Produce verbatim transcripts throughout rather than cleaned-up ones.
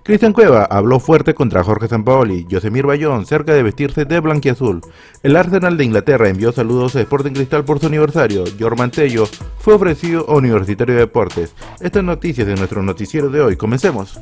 Cristian Cueva habló fuerte contra Jorge Sampaoli. Yosemir Bayón cerca de vestirse de blanquiazul. El Arsenal de Inglaterra envió saludos a Sporting Cristal por su aniversario. Jorman Tello fue ofrecido a Universitario de Deportes. Estas noticias de nuestro noticiero de hoy. Comencemos.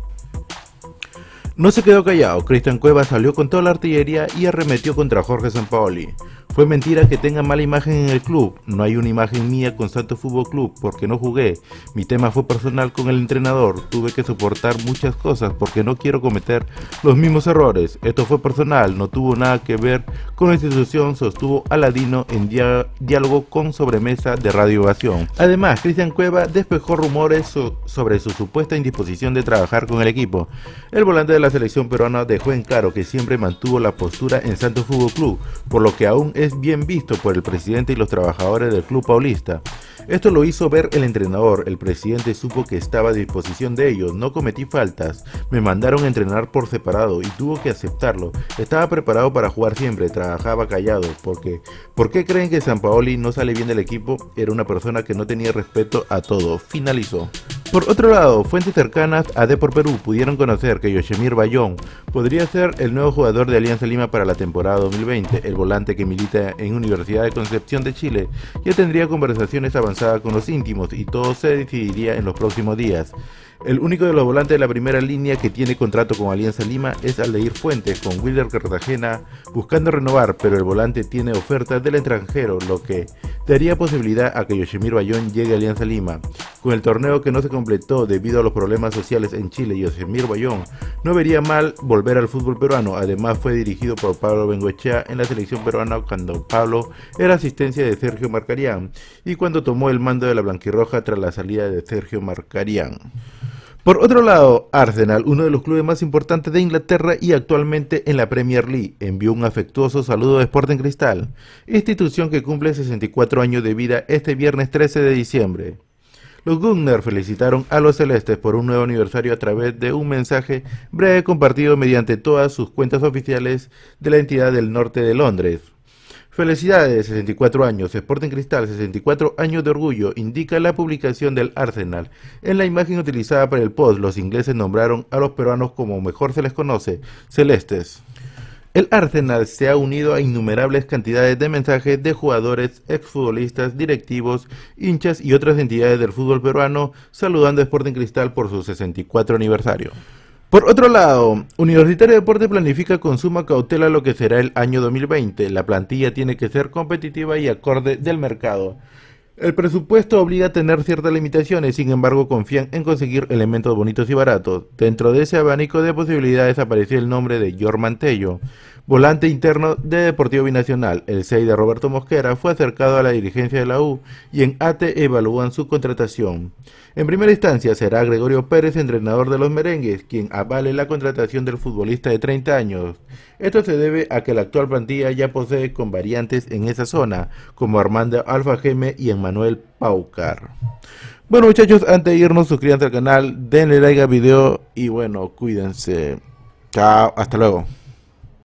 No se quedó callado, Cristian Cueva salió con toda la artillería y arremetió contra Jorge Sampaoli. Fue mentira que tenga mala imagen en el club, no hay una imagen mía con Santos Fútbol Club porque no jugué. Mi tema fue personal con el entrenador, tuve que soportar muchas cosas porque no quiero cometer los mismos errores. Esto fue personal, no tuvo nada que ver con la institución, sostuvo Aladino en dia diálogo con Sobremesa de Radio Ovación. Además, Cristian Cueva despejó rumores so sobre su supuesta indisposición de trabajar con el equipo. El volante de la selección peruana dejó en claro que siempre mantuvo la postura en Santos Fútbol Club, por lo que aún es bien visto por el presidente y los trabajadores del club paulista. Esto lo hizo ver el entrenador, el presidente supo que estaba a disposición de ellos, no cometí faltas, me mandaron a entrenar por separado y tuvo que aceptarlo, estaba preparado para jugar siempre, trabajaba callado, porque ¿por qué creen que Sampaoli no sale bien del equipo? Era una persona que no tenía respeto a todo, finalizó. Por otro lado, fuentes cercanas a Depor Perú pudieron conocer que Yosemir Bayón podría ser el nuevo jugador de Alianza Lima para la temporada dos mil veinte. El volante que milita en Universidad de Concepción de Chile ya tendría conversaciones avanzadas con los íntimos y todo se decidiría en los próximos días. El único de los volantes de la primera línea que tiene contrato con Alianza Lima es Aldair Fuentes, con Wilder Cartagena buscando renovar, pero el volante tiene ofertas del extranjero, lo que daría posibilidad a que Yosemir Bayón llegue a Alianza Lima. Con el torneo que no se completó debido a los problemas sociales en Chile, Yosemir Bayón no vería mal volver al fútbol peruano. Además fue dirigido por Pablo Bengoechea en la selección peruana cuando Pablo era asistencia de Sergio Marcarián y cuando tomó el mando de la blanquirroja tras la salida de Sergio Marcarián. Por otro lado, Arsenal, uno de los clubes más importantes de Inglaterra y actualmente en la Premier League, envió un afectuoso saludo a Sporting Cristal, institución que cumple sesenta y cuatro años de vida este viernes trece de diciembre. Los Gunners felicitaron a los celestes por un nuevo aniversario a través de un mensaje breve compartido mediante todas sus cuentas oficiales de la entidad del norte de Londres. Felicidades, sesenta y cuatro años, Sporting Cristal, sesenta y cuatro años de orgullo, indica la publicación del Arsenal. En la imagen utilizada para el post, los ingleses nombraron a los peruanos como mejor se les conoce, celestes. El Arsenal se ha unido a innumerables cantidades de mensajes de jugadores, exfutbolistas, directivos, hinchas y otras entidades del fútbol peruano saludando a Sporting Cristal por su sesenta y cuatro aniversario. Por otro lado, Universitario de Deportes planifica con suma cautela lo que será el año dos mil veinte. La plantilla tiene que ser competitiva y acorde del mercado. El presupuesto obliga a tener ciertas limitaciones, sin embargo confían en conseguir elementos bonitos y baratos. Dentro de ese abanico de posibilidades apareció el nombre de Jorman Tello, volante interno de Deportivo Binacional. El seis de Roberto Mosquera fue acercado a la dirigencia de la U y en A T E evalúan su contratación. En primera instancia será Gregorio Pérez, entrenador de los merengues, quien avale la contratación del futbolista de treinta años. Esto se debe a que la actual plantilla ya posee con variantes en esa zona, como Armando Alfajeme y Emmanuel Paucar. Bueno muchachos, antes de irnos suscríbanse al canal, denle like al video y bueno, cuídense. Chao, hasta luego.